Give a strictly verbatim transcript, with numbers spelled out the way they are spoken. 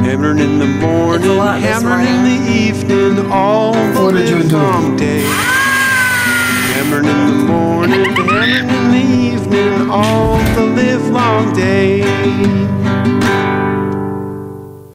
Hammering in the morning, hammering in the evening, all the What did you live do? long day. Hammering in the morning, hammering in the evening, all the live long day.